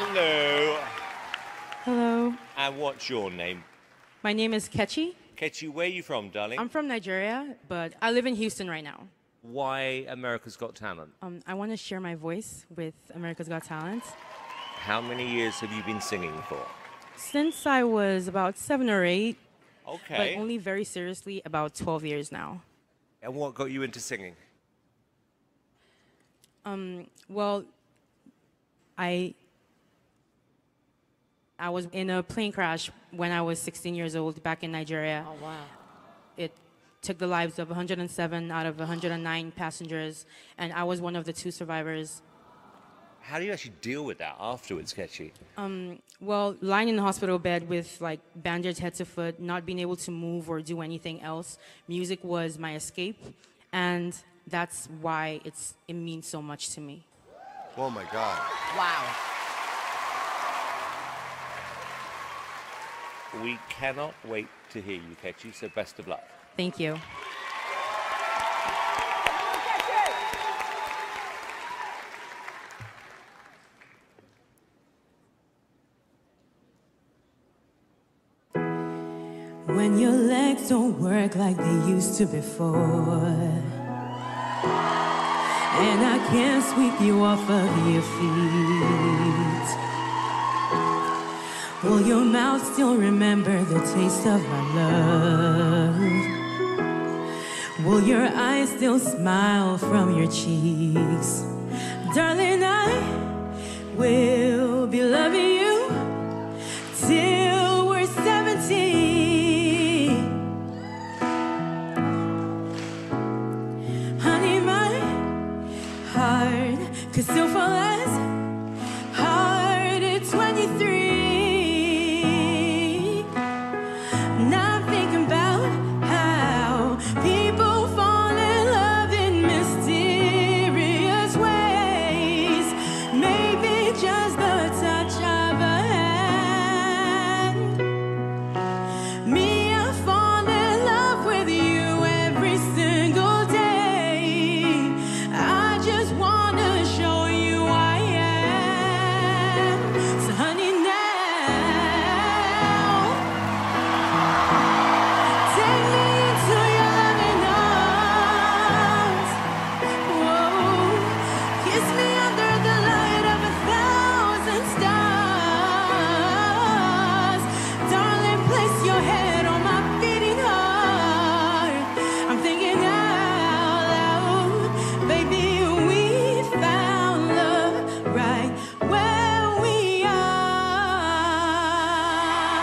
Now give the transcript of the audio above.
Hello. Hello. And what's your name? My name is Kechi. Kechi, where are you from, darling? I'm from Nigeria, but I live in Houston right now. Why America's Got Talent? I want to share my voice with America's Got Talent. How many years have you been singing for? Since I was about 7 or 8, Okay. but only very seriously about 12 years now. And what got you into singing? Well, I was in a plane crash when I was 16 years old back in Nigeria. Oh, wow. It took the lives of 107 out of 109 passengers, and I was one of the 2 survivors. How do you actually deal with that afterwards, Kechi? Well, lying in the hospital bed with like bandaged head to foot, not being able to move or do anything else, music was my escape, and that's why it means so much to me. Oh my God. Wow. We cannot wait to hear you, Kechi, so best of luck. Thank you. When your legs don't work like they used to before, and I can't sweep you off of your feet, will your mouth still remember the taste of my love? Will your eyes still smile from your cheeks? Darling, I will be loving you till we're 70. Honey, my heart could still fall as hard at 23. And I'm thinking about how people fall in love in mysterious ways. Maybe just the touch of a hand. Me, I fall in love with you every single day. I just wanna show you I am. So honey, now take me into your loving arms. Whoa, kiss me under the light of 1,000 stars. Darling, place your head on my beating heart. I'm thinking out loud, baby, we found love right where we are.